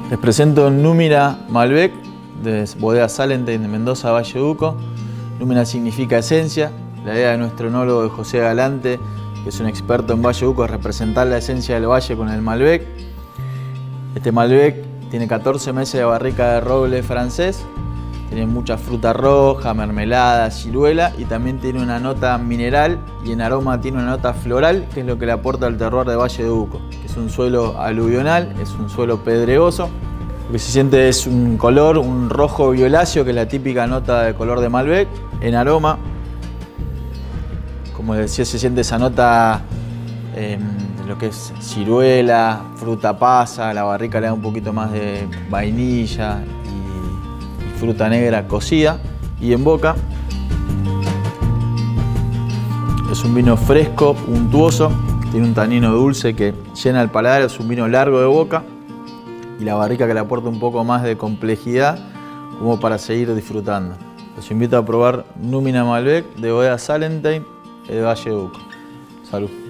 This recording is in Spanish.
Les presento Númina Malbec de Bodega Salentine de Mendoza, Valle de Uco. Númina significa esencia. La idea de nuestro enólogo de José Galante, que es un experto en Valle de Uco, es representar la esencia del valle con el Malbec. Este Malbec tiene 14 meses de barrica de roble francés. Tiene mucha fruta roja, mermelada, ciruela y también tiene una nota mineral y en aroma tiene una nota floral, que es lo que le aporta el terroir de Valle de Uco, que es un suelo aluvional, es un suelo pedregoso. Lo que se siente es un color, un rojo violáceo, que es la típica nota de color de Malbec. En aroma, como decía, se siente esa nota de lo que es ciruela, fruta pasa, la barrica le da un poquito más de vainilla y fruta negra cocida. Y en boca es un vino fresco, untuoso, tiene un tanino dulce que llena el paladar, es un vino largo de boca y la barrica que le aporta un poco más de complejidad como para seguir disfrutando. Los invito a probar Númina Malbec de Bodega Salentine de Valle de Uco. Salud.